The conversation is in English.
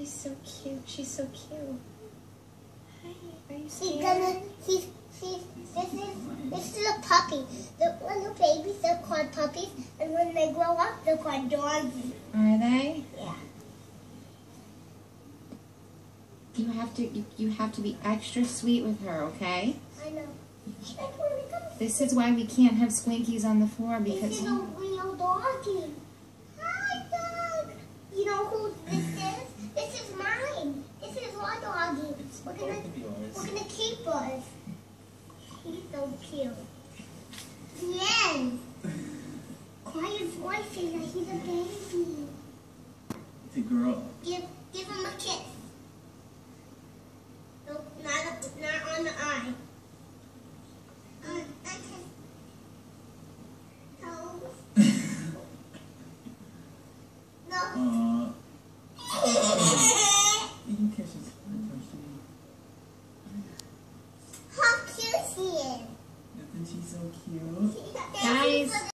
She's so cute. She's so cute. Hi, are you scared? This is a puppy. The little babies, they're called puppies, and when they grow up, they're called doggies. Are they? Yeah. You have to be extra sweet with her, okay? I know. This is why we can't have Squinkies on the floor This because is a real doggy. Hi, dog. You know who this is? This is mine. This is our doggy. We're gonna keep us. He's so cute. Yes. Quiet voice says that he's a baby. It's a girl. Give him a kiss. Nope, not on the eye. No. You can kiss his How cute she is. Isn't she so cute? Guys.